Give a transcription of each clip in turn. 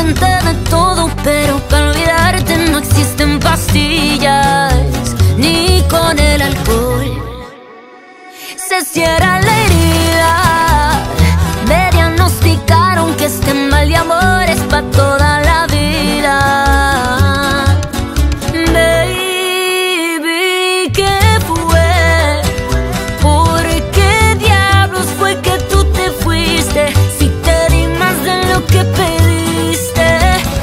intenté de todo, pero para olvidarte no existen pastillas, ni con el alcohol se cierra la herida. Me diagnosticaron que este mal de amor es pa' toda la vida. Baby, ¿qué fue? ¿Por qué diablos fue que tú te fuiste? Si te di más de lo que pediste.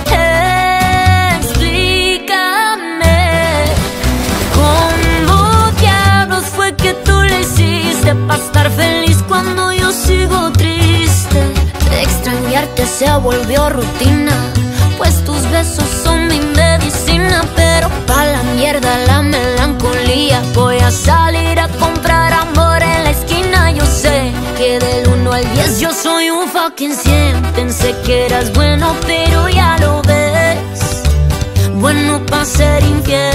Explícame, ¿cómo diablos fue que tú le hiciste pa' estar feliz cuando yo sigo triste? Extrañarte se volvió rutina, pues tus besos son mi medicina. Pero pa' la mierda la melancolía, voy a salir a comprar amor en la esquina. Yo sé que del 1 al 10 yo soy un fucking 100. Pensé que eras bueno, pero ya lo ves, bueno pa' ser infiel.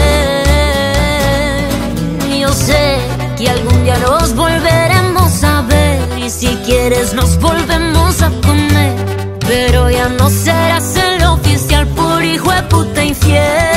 Yo sé que algún día nos volveremos a ver, y si quieres nos volvemos a comer, pero ya no serás el oficial por hijo de puta infiel.